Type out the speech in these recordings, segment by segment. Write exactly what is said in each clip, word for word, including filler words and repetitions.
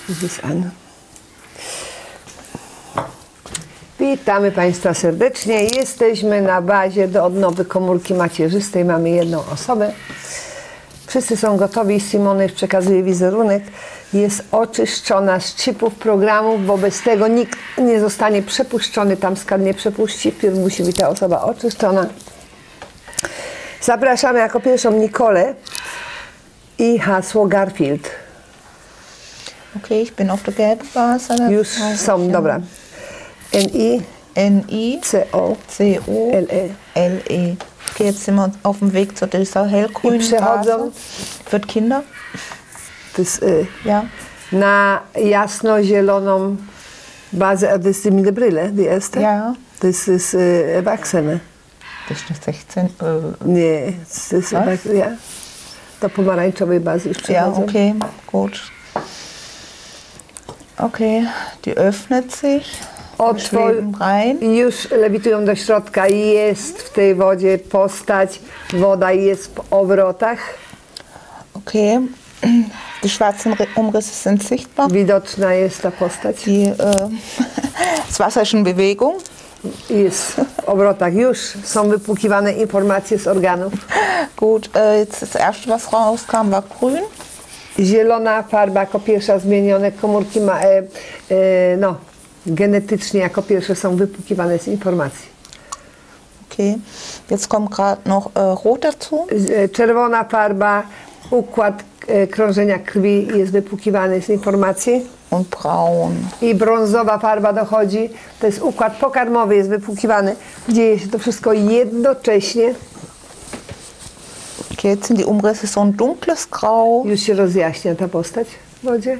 Witamy Państwa serdecznie. Jesteśmy na bazie do odnowy komórki macierzystej. Mamy jedną osobę. Wszyscy są gotowi. Simona już przekazuje wizerunek. Jest oczyszczona z chipów programów. Wobec tego nikt nie zostanie przepuszczony. Tam skan nie przepuści. Wpierw musi być ta osoba oczyszczona. Zapraszamy jako pierwszą Nikolę i hasło Garfield. Okay, ich bin auf der gelben Base. Już są, dobra. N I N I C O C O L E L E. Okay, jetzt sind wir auf dem Weg zu dieser hellgrünen Base für Kinder. To jest, y, Ja. na jasno-zieloną bazę, to jest die Brille, die erste? Ja. To jest, jest y, Erwachsene. Das ist eine sechzehn. Äh, Nie, to jest Was? ja. Do pomarańczowej bazy już ja, przechodzą. okay, gut. Okay, die öffnet sich. Otwór, Schweben rein. już lewitują do środka. Jest w tej wodzie postać. Woda jest w obrotach. Okay, die schwarzen Re- Umrisse sind sichtbar. Widoczna jest ta postać. Die, äh, das Wasser ist in Bewegung. Jest w obrotach. Już są wypłukiwane informacje z organów. Gut, äh, jetzt das erste, was rauskam, war grün. Zielona farba jako pierwsza, zmienione komórki ma, e, e, no, genetycznie jako pierwsze są wypłukiwane z informacji. Okay, jetzt kommt gerade noch äh, rot dazu. E, Czerwona farba, układ e, krążenia krwi jest wypłukiwany z informacji. Und braun. I brązowa farba dochodzi, to jest układ pokarmowy, jest wypłukiwany. Dzieje się to wszystko jednocześnie. Okay, jetzt sind die Umrisse so ein dunkles Grau. Już się rozjaśnia ta postać w wodzie.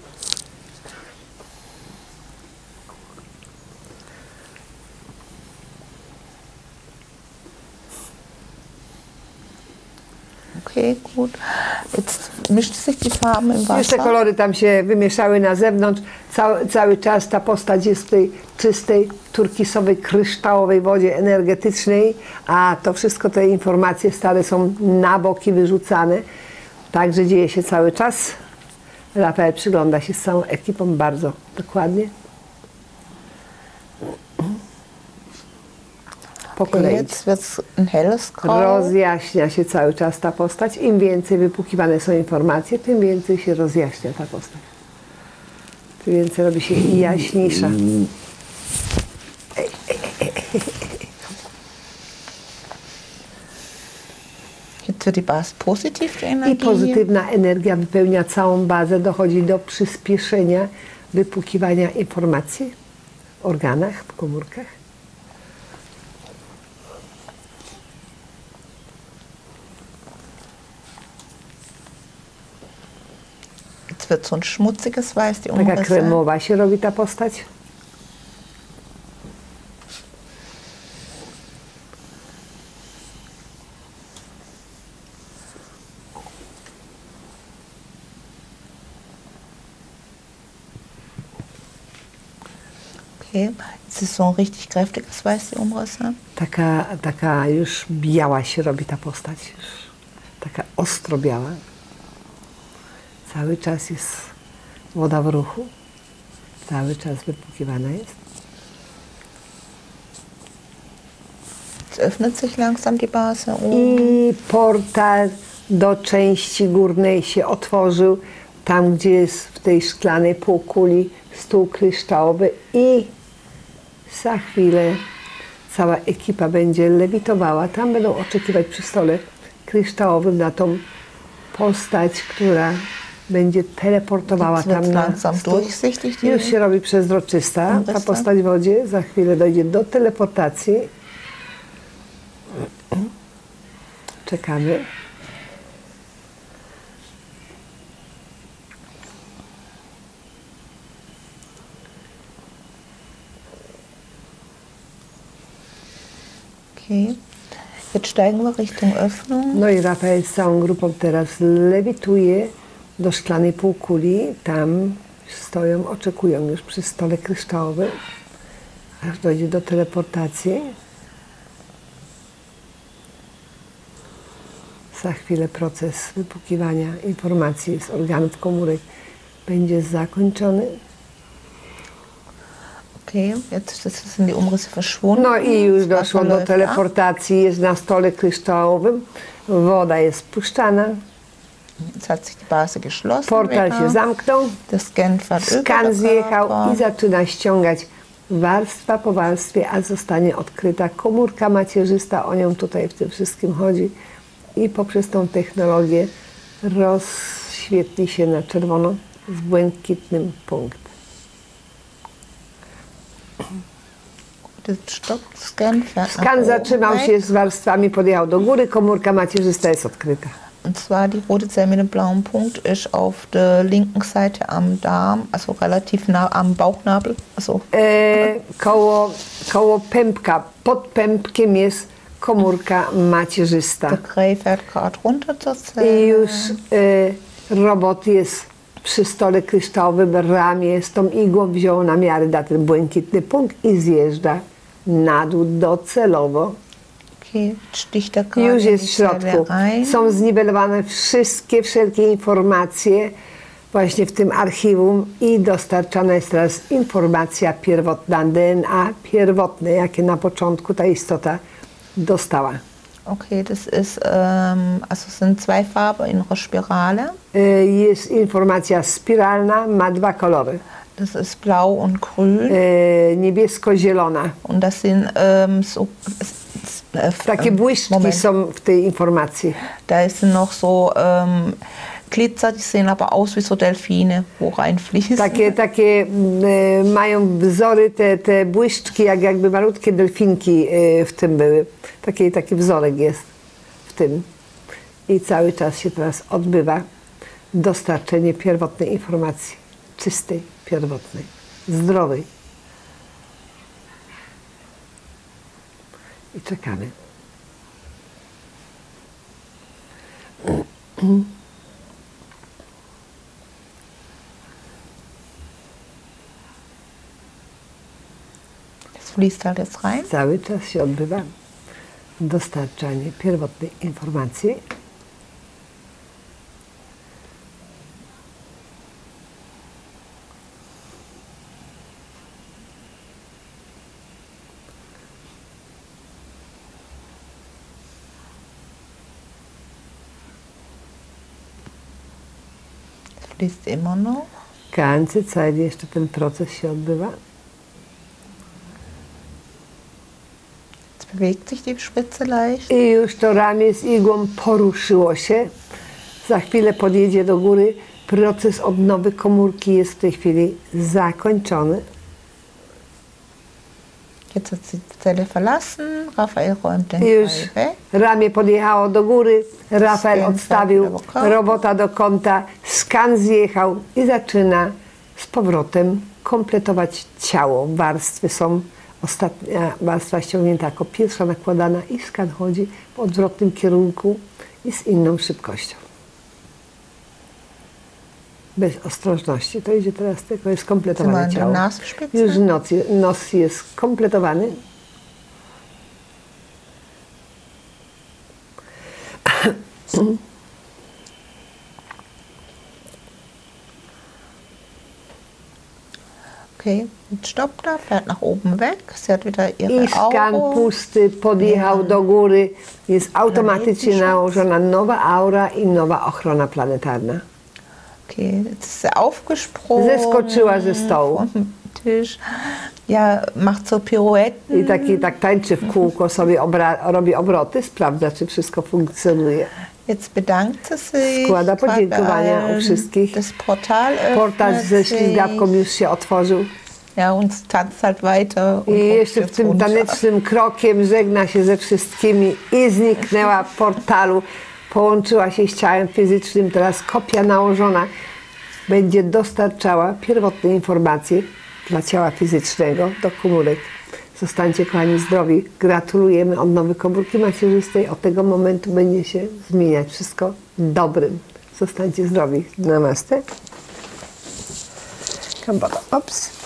Okay, gut. Jetzt mischt sich die Farben im Jeszcze Wasser. kolory tam się wymieszały na zewnątrz. Cały, cały czas ta postać jest w tej czystej, turkisowej, kryształowej wodzie energetycznej, a to wszystko, te informacje stare są na boki wyrzucane. Także dzieje się cały czas. Rafael przygląda się z całą ekipą bardzo dokładnie. Po Okay, kolei. jetzt wird es ein helles Grau. Rozjaśnia się cały czas ta postać. Im więcej wypłukiwane są informacje, tym więcej się rozjaśnia ta postać. Tym więcej robi się jaśniejsza. Jetzt wird die Base positiv, die I Energie. pozytywna energia wypełnia całą bazę. Dochodzi do przyspieszenia wypłukiwania informacji w organach, w komórkach. Jetzt wird so ein schmutziges Weiß, die Taka Umrisse. kremowa się robi ta postać. Okay, jetzt ist so ein richtig kräftiges Weiß, die Umrisse. Taka, taka już biała się robi ta postać. Już taka ostro biała. Cały czas jest woda w ruchu. Cały czas wypłukiwana jest. Jetzt öffnet sich langsam die Base. I portal do części górnej się otworzył. Tam, gdzie jest w tej szklanej półkuli stół kryształowy. I za chwilę cała ekipa będzie lewitowała. Tam będą oczekiwać przy stole kryształowym na tą postać, która będzie teleportowała Jetzt wird's tam na langsam stół. durchsichtig, die Już się robi przezroczysta ta Umrisse. postać w wodzie. Za chwilę dojdzie do teleportacji. Czekamy. Okay, jetzt steigen wir Richtung Öffnung. No i Rafael z całą grupą teraz lewituje do szklanej półkuli. Tam stoją, oczekują już przy stole kryształowym, aż dojdzie do teleportacji. Za chwilę proces wypłukiwania informacji z organów komórek będzie zakończony. Okay, jetzt sind die Umrisse verschwunden. No i już doszło do teleportacji, jest na stole kryształowym, woda jest spuszczana. Jetzt hat sich die Base geschlossen. Portal się zamknął, skan zjechał i zaczyna ściągać warstwa po warstwie, a zostanie odkryta komórka macierzysta. O nią tutaj w tym wszystkim chodzi. I poprzez tą technologię rozświetli się na czerwono z błękitnym punktem. Skan zatrzymał się z warstwami, podjechał do góry, komórka macierzysta jest odkryta. Und zwar die rote Zelle mit dem blauen Punkt ist auf der linken Seite am Darm, also relativ nah am Bauchnabel. Also. E, koło, koło pępka, pod pępkiem jest komórka macierzysta. Der Grey fährt gerade runter zur Zelle. I już e, robot jest przy stole kryształowym, ramię z tą igłą wziął na miarę na ten błękitny punkt i zjeżdża na dół docelowo. Już jest w środku. Są zniwelowane wszystkie, wszelkie informacje właśnie w tym archiwum i dostarczana jest teraz informacja pierwotna, D N A pierwotne, jakie na początku ta istota dostała. Okay, das ist, um, also sind zwei Farben in einer Spirale. Jest informacja spiralna, ma dwa kolory. Das ist blau und grün. E, niebiesko-zielona. Und das sind um, so... Takie błyszczki Moment. Są w tej informacji. Da sind noch so um, Glitzer, die sehen aber aus wie so Delfine, wo reinfließen. Takie, takie e, mają wzory, te, te błyszczki, jak jakby malutkie delfinki e, w tym były. Taki, taki wzorek jest w tym. I cały czas się teraz odbywa dostarczenie pierwotnej informacji. Czystej, pierwotnej, zdrowej. I czekamy. Das fließt halt jetzt rein. Cały czas się odbywa dostarczanie pierwotnej informacji. Fließt immer noch. Ganze Zeit jeszcze ten proces się odbywa. Jetzt bewegt sich die Spitze leicht. I już to ramię z igłą poruszyło się. Za chwilę podjedzie do góry. Proces odnowy komórki jest w tej chwili zakończony. Jetzt hat sie die Zelle verlassen. Rafael räumt den Już weg. ramię podjechało do góry. Rafael odstawił robota do kąta. Skan zjechał i zaczyna z powrotem kompletować ciało. Warstwy są, ostatnia warstwa ściągnięta jako pierwsza nakładana i skan chodzi w odwrotnym kierunku i z inną szybkością. Bez ostrożności. To idzie teraz tylko, jest kompletowane ciało. Już nos, nos jest kompletowany. Okay, jetzt stoppt er, fährt nach oben weg. Sie hat wieder ihre I skan pusty podjechał do góry. Jest automatycznie nałożona nowa aura i nowa ochrona planetarna. Okay, jetzt ist sie aufgesprungen. Zeskoczyła ze stołu. Tisch. Ja, macht so Pirouetten. I taki, tak tańczy w kółko, sobie obra robi obroty, sprawdza, czy wszystko funkcjonuje. Jetzt bedankt sie sich. Składa podziękowania u wszystkich. Das Portal Portal ze ślizgawką już się otworzył. Ja, und tanzt halt weiter. I jeszcze w tym tanecznym krokiem żegna się ze wszystkimi i zniknęła w portalu. Połączyła się z ciałem fizycznym, teraz kopia nałożona będzie dostarczała pierwotne informacje dla ciała fizycznego do komórek. Zostańcie, kochani, zdrowi. Gratulujemy odnowy komórki macierzystej. Od tego momentu będzie się zmieniać wszystko dobrym. Zostańcie zdrowi. Namaste. Kambada. Ops.